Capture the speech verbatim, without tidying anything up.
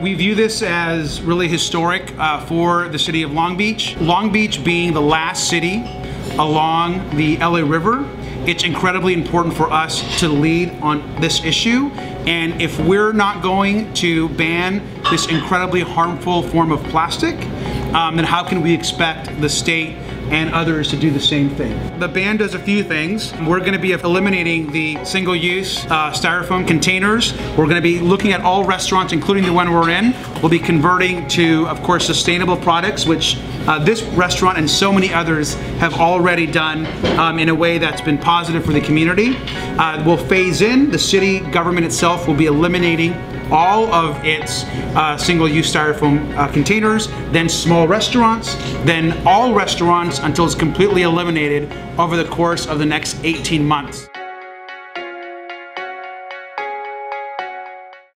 We view this as really historic uh, for the city of Long Beach. Long Beach being the last city along the L A River, it's incredibly important for us to lead on this issue. And if we're not going to ban this incredibly harmful form of plastic, um, then how can we expect the state and others to do the same thing? The ban does a few things. We're going to be eliminating the single-use uh, styrofoam containers. We're going to be looking at all restaurants, including the one we're in. We'll be converting to, of course, sustainable products, which uh, this restaurant and so many others have already done um, in a way that's been positive for the community. Uh, we'll phase in. The city government itself will be eliminating all of its uh, single-use styrofoam uh, containers, then small restaurants, then all restaurants until it's completely eliminated over the course of the next eighteen months.